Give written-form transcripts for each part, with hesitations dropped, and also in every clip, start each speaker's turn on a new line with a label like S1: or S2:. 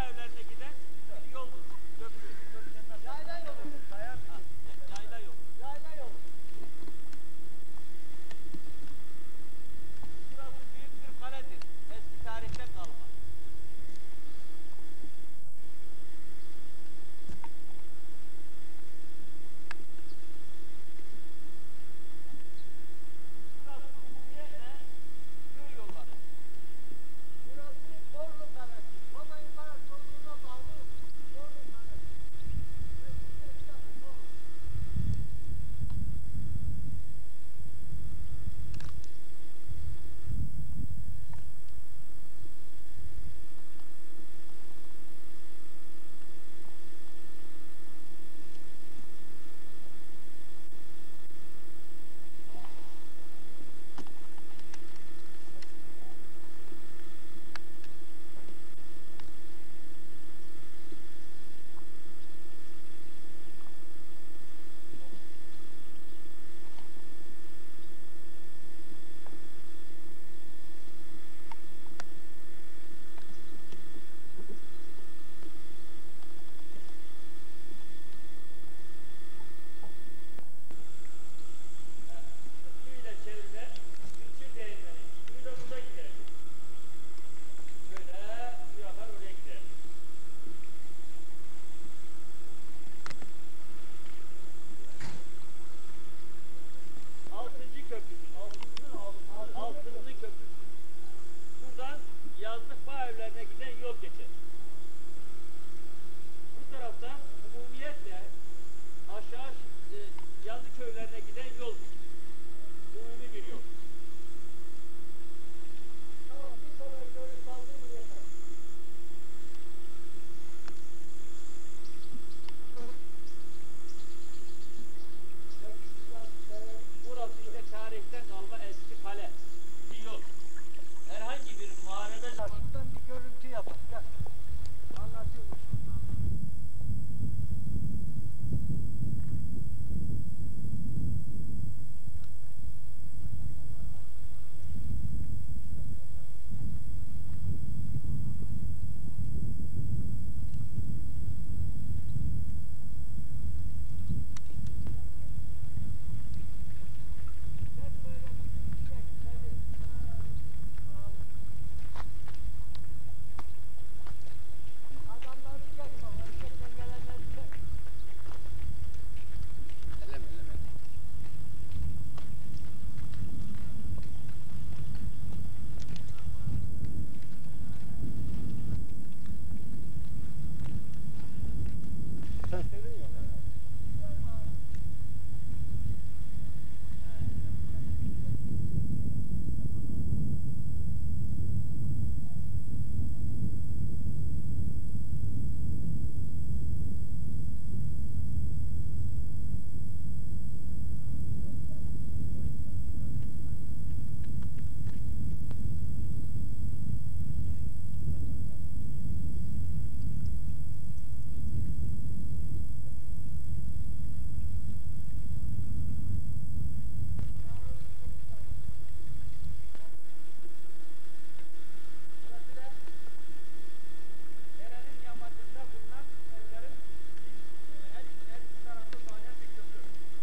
S1: evlerine giden bir yoldur. Köprü.
S2: Yayla yolu.
S1: Yayla yolu.
S2: Yayla yolu.
S1: Burası büyük bir kaledir. Eski tarihten kalma. Burası umumiyetle köy yolları.
S2: Burası Borlu Kalesi. Roma İmparatorluğu'na bağlı Borlu Kalesi. Ve Cumhuriyet'te Borlu.
S1: Suyla çevrilen Kırçır Değirmeni. Suyu da burada gider. Şöyle su yakar oraya gider. Altıncı köprüsü. Altıncı köprüsü. Buradan yazlık bağ evlerine giden yol geçer. Bu taraftan umumiyetle aşağı yazlık köylerine giden yol. Umumi bir yol.
S2: Tamam, bir sefer görüp aldım mı yeter.
S1: Burası işte tarihten kalma eski kale. Bir yol. Herhangi bir muharebe zamanı.
S2: Şuradan bir görüntü yapalım. Gel. Anlatıyormuş. Hep böyle bir çek, seni. Adamları çek bak, erkekten gelenleri çek.
S3: Sen senin yok herhalde.
S1: Burası da derenin yamacında bulunan evlerin her iki tarafı bağlayan bir köprü.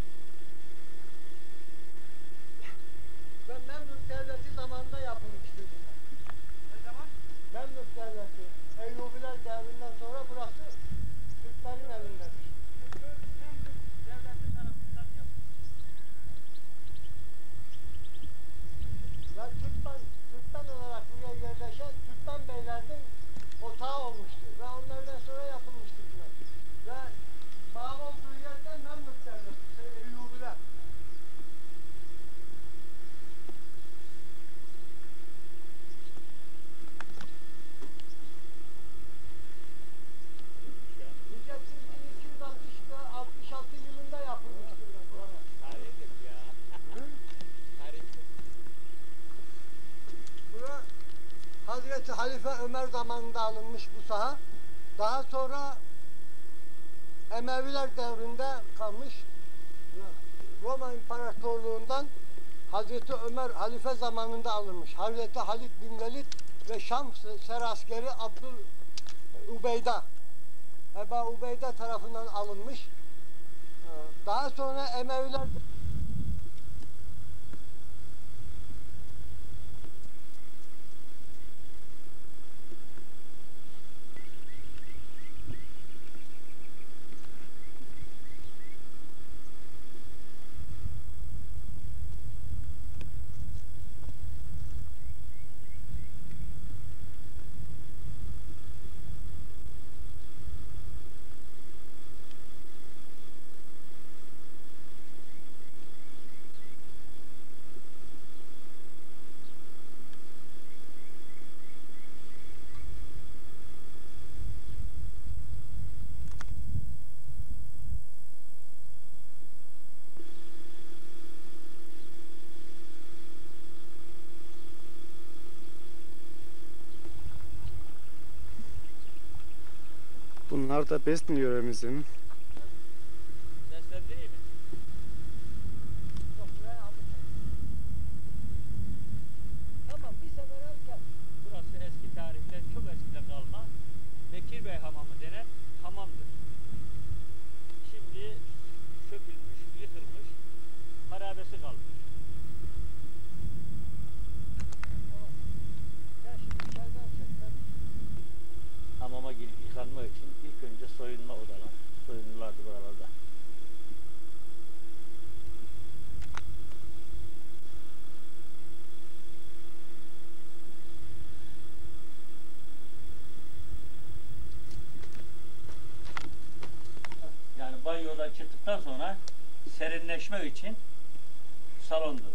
S2: Ve Memlük Devleti zamanında yapılmıştır bunlar.
S1: Ne zaman?
S2: Memlük Devleti, Eyyubiler devrinden sonra burası Türklerin elindedir.
S1: Köprü Memlük Devleti tarafından yapılmış.
S2: Ve Türkmen olarak buraya yerleşen Türkmen beylerinin otağı olmuştur. Ve onlardan sonra yapılmıştır bunlar. Ve bağlı olduğu yerde Memlük Devleti, Eyyubiler. Diyeceksin 1266 yılında yapılmıştır.
S1: Tarihtir bu ya.
S2: Hı?
S1: Tarihtir.
S2: Bura Hazreti Halife Ömer zamanında alınmış bu saha. Daha sonra Emeviler devrinde kalmış. Roma İmparatorluğundan Hazreti Ömer halife zamanında alınmış. Hazreti Halid bin Velid ve Şam seraskeri Ubeyda. Eba Ubeyda tarafından alınmış. Daha sonra Emeviler
S3: Bunlar da Besni yöremizin
S1: Seslendireyim mi?
S2: yok buraya almışlar. Tamam bir sefer al gel.
S1: Burası eski tarihten, çok eskiden kalma Bekir Bey Hamamı denen hamamdır. Şimdi sökülmüş, yıkılmış, harabesi kalmış.
S2: Tamam. Gel şimdi içeriden çek.
S1: Hamama girip yıkanmak için ilk önce soyunma odaları. Soyunurlardı buralarda. Yani banyodan çıktıktan sonra serinleşmek için salondu.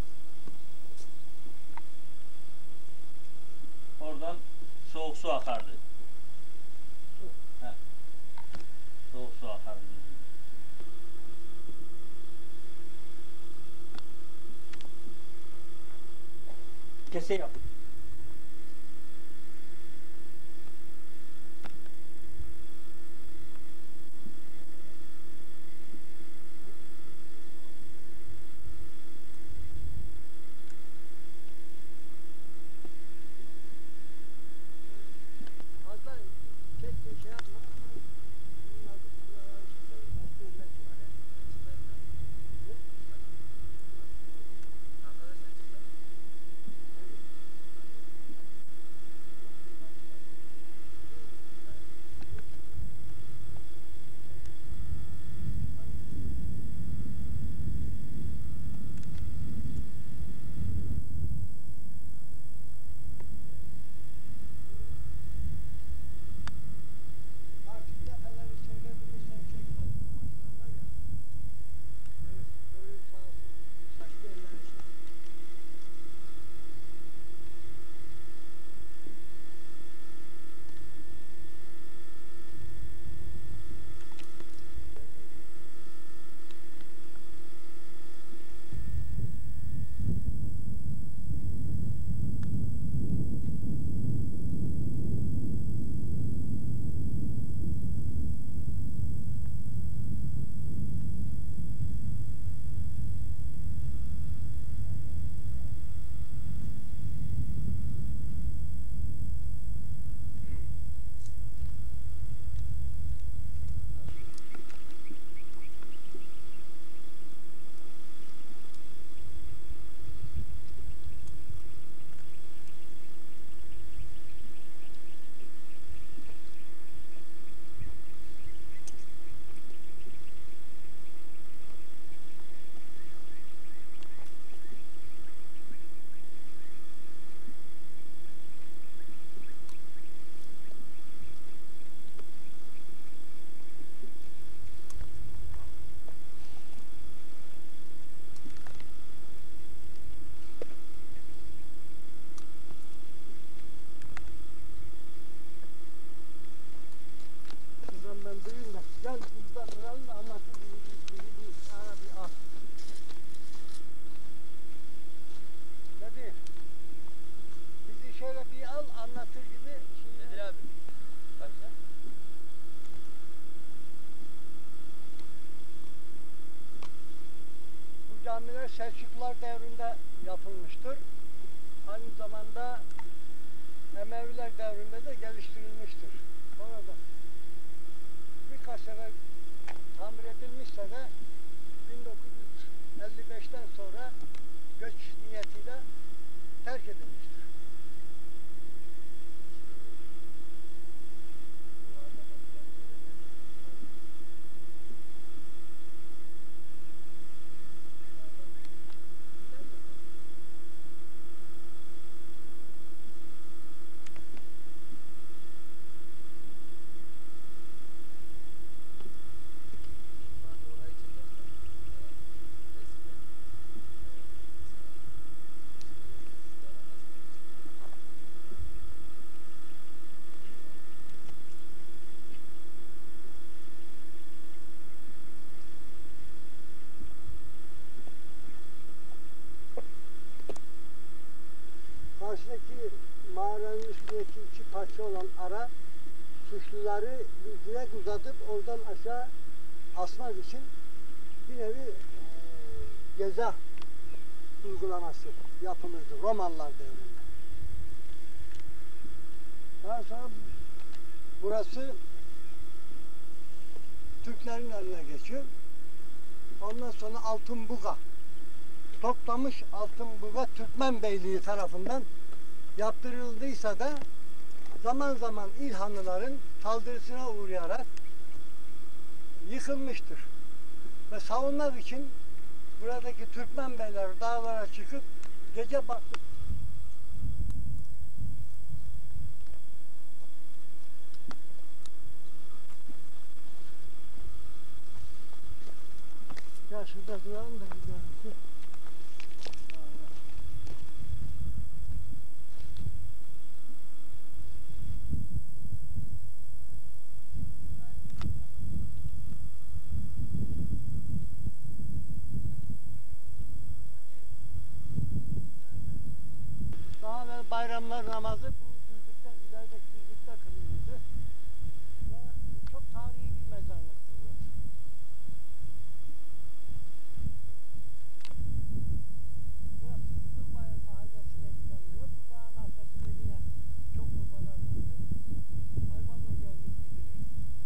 S1: Oradan soğuk su akardı. Heh. Soğuk su akardı. Kese yap.
S2: Fazla çek de şey yapma ama bunlar da buraları çekelim. Başka yerler çekelim. Artık defaları çekebilirsen çek bak. Amaçlar var ya. Böyle sağ olsun saçlı yerlere çek. Şuradan ben duyayım da. Gel burada duralım da anlatayım. Bir ara bir al. Dedi. Bizi şöyle bir al anlatır gibi. Şimdi
S1: Nedir abi? Başla.
S2: bu camiler Selçuklular devrinde yapılmıştır. Aynı zamanda Emeviler devrinde de geliştirilmiştir. Orada birkaç sefer tamir edilmişse de 1955'ten sonra göç niyetiyle terk edilmiştir. Karşıdaki mağaranın üstündeki iki parça olan ara suçluları bir direk uzatıp oradan aşağı asmak için bir nevi ceza uygulaması yapılırdı Romalılar devrinde. Daha sonra burası Türklerin eline geçiyor. Ondan sonra Altınbuga, Toplamış Altınbuga Türkmen Beyliği tarafından yaptırıldıysa da zaman zaman İlhanlıların saldırısına uğrayarak yıkılmıştır. Ve savunmak için buradaki Türkmen beyler dağlara çıkıp gece baktı. Ya şurada duralım da bir görüntü. Daha evvel bayramlar namazı bu düzlükte, ilerideki düzlükte kılınırdı. Ve çok tarihi bir mezarlıktır burası. Burası Kızılbayır mahallesine giden bir yol. Bu dağın arkasında yine çok obalar vardı. Hayvanla gelmiş gidilir.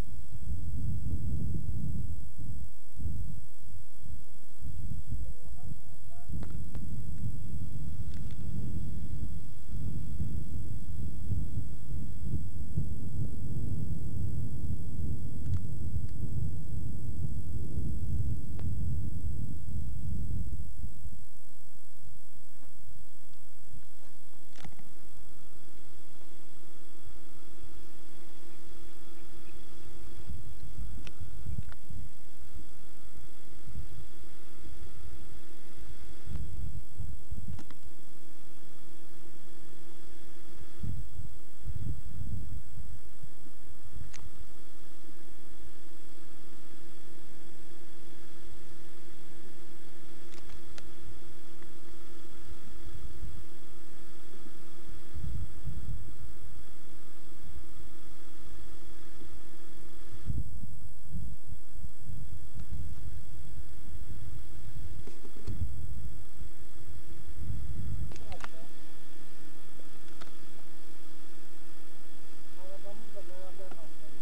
S2: Arabamızla beraber atlayalım.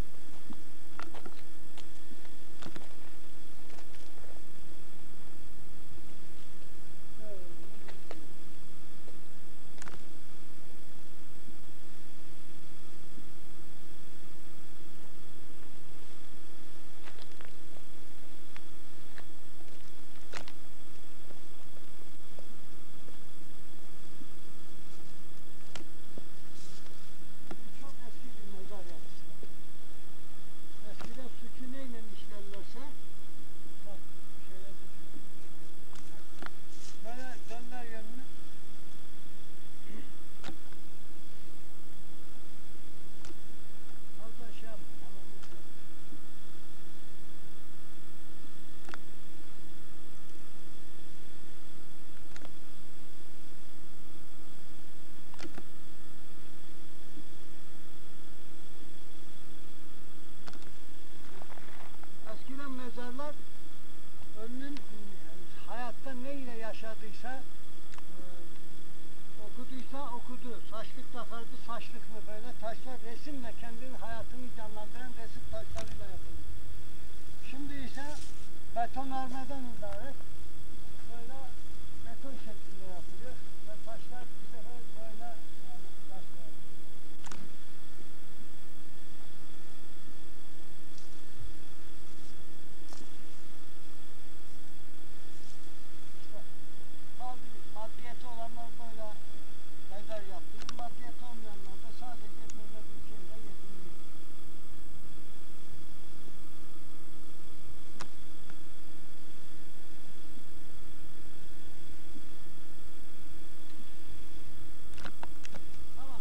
S2: Çok eski bir mezar yapısı. Eskiden suçu neyle işlerlerse bak şöyle böyle dönder yönünü. Fazla şey yapma. Hemen bir şey. Eskiden mezarlar ölünün hayatta ne ile yaşadıysa o okuduysa okudu. Saçlık zaferdi saçlık mı? Böyle taşlar resimle kendinin hayatını canlandıran resim taşlarıyla yapılıyor. Şimdi ise betonarmeden ibaret böyle beton şeklinde yapılıyor. Ve taşlar bir sefer böyle yani taşlar. İşte bazı maddiyeti olanlar böyle mezar yapıyor. Maddiyeti olmayanlar da sadece böyle bir şeyle yetiniyor. Tamam.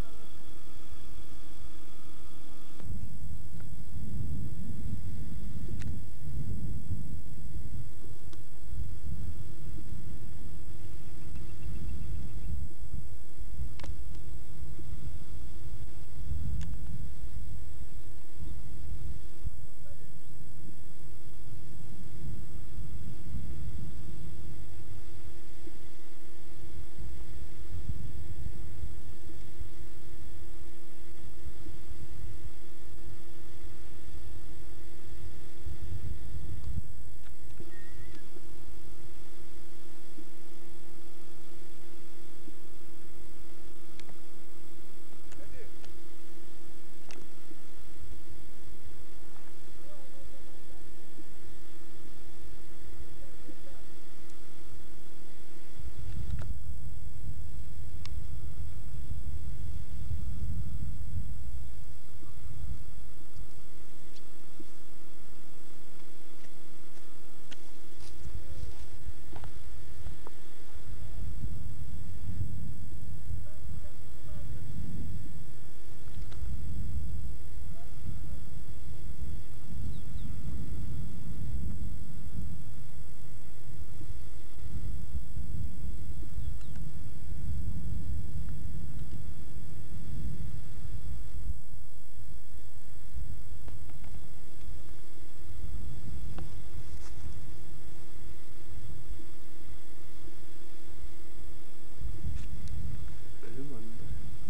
S3: Ölüm anında.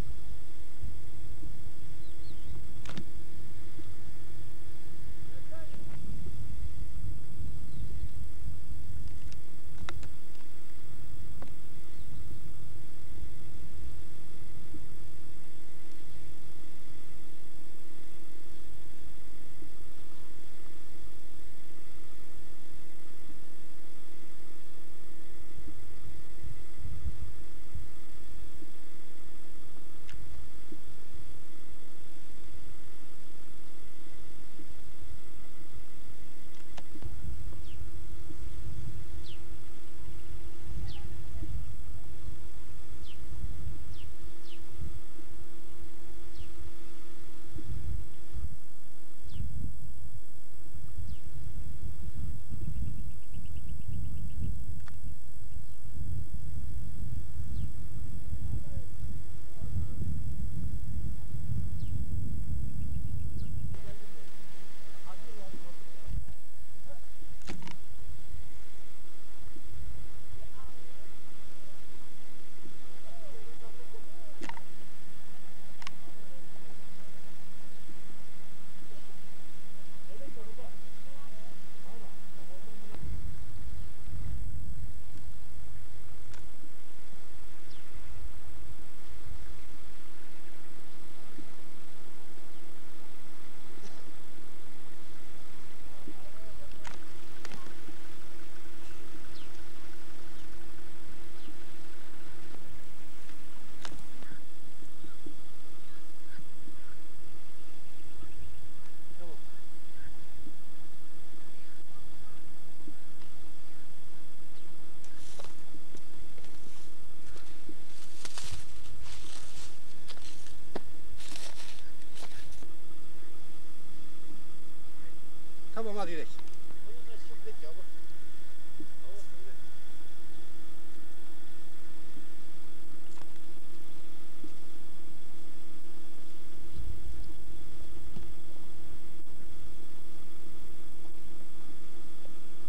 S4: Tamam hadi gidelim.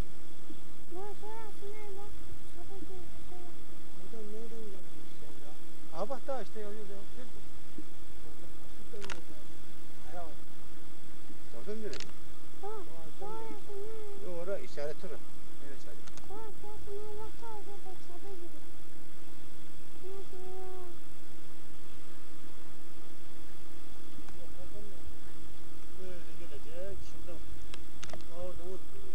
S2: Buradan nereden gelmişler ya? işte yolu yok.
S4: Oradan mı dönelim? Yok orada işaret tura. Evet hadi. Böyle gelecek. Şuradan. Oradan oturuyor.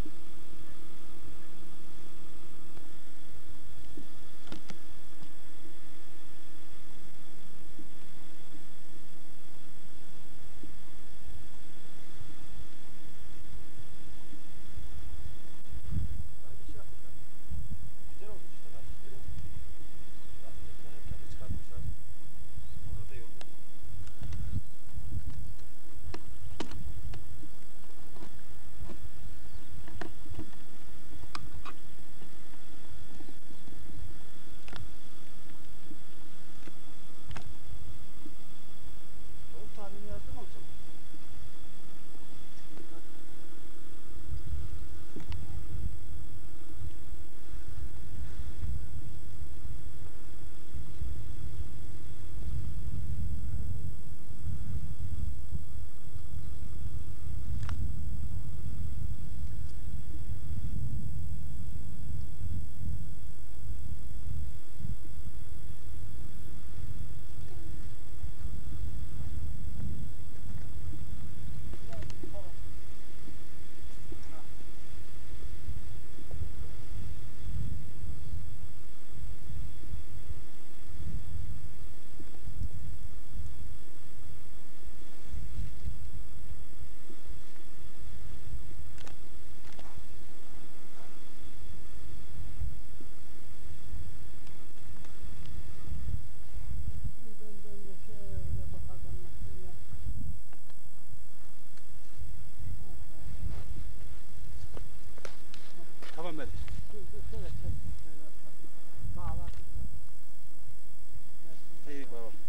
S4: Hangi şey yapmışlar? Güzel olmuş işte bak. Görüyor musun? Bak bir tane tepe çıkartmışlar. Onu da yolda. Yol tahmini yazdın mı hocam? Tamam ben. İyi baba.